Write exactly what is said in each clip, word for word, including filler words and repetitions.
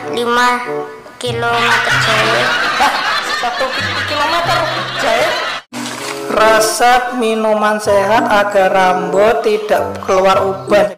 lima kilometer jahe. Hah, satu kilometer jahe. Resep minuman sehat agar rambut tidak keluar uban.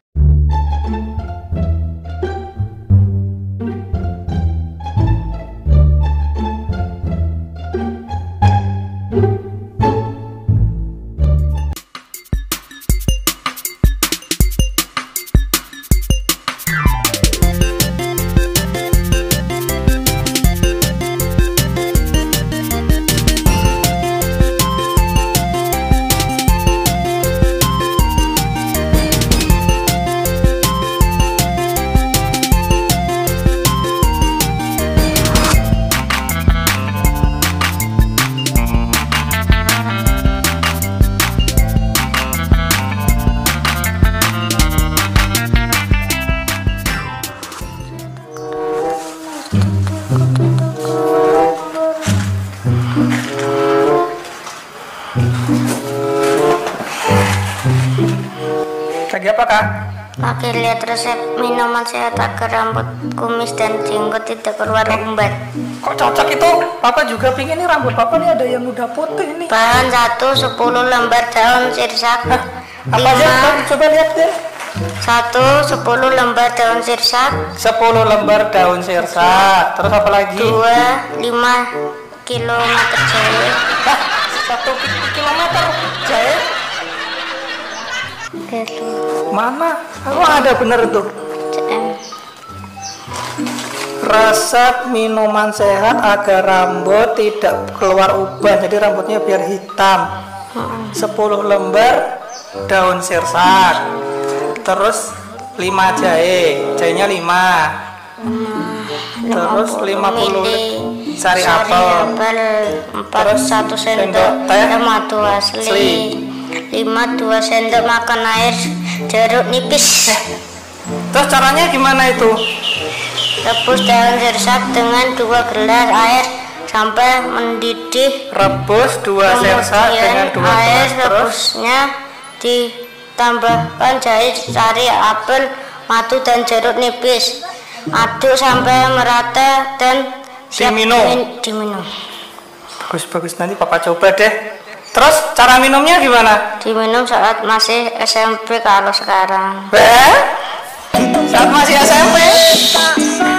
Lagi apa, Kak? Lagi lihat resep minuman sehat agar rambut, kumis, dan jenggot tidak keluar umbat. Kok cocok itu? Papa juga pingin nih rambut Papa nih ada yang udah putih nih. Bahan satu, sepuluh lembar daun sirsak. Hah, apa aja? Coba lihat deh. Satu, sepuluh lembar daun sirsak. sepuluh lembar daun sirsak. Terus apa lagi? Dua, lima kilometer jahe. Hah, satu kilometer jahe. Mana? Aku ada bener tuh. Resep minuman sehat agar rambut tidak keluar uban, jadi rambutnya biar hitam. sepuluh lembar daun sirsak. Terus lima jahe, jahenya lima. Terus lima puluh sari apel. Terus satu sendok teh madu asli. lima dua sendok makan air jeruk nipis. Terus caranya gimana itu? Rebus daun sirsak dengan dua gelas air sampai mendidih. Rebus dua sirsak dengan dua air gelas. rebusnya ditambahkan jahe, sari apel, madu, dan jeruk nipis. Aduk sampai merata dan siap diminum. diminum. Bagus-bagus, nanti Papa coba deh. Terus cara minumnya gimana? Diminum saat masih S M P kalau sekarang. Eh? Saat masih S M P?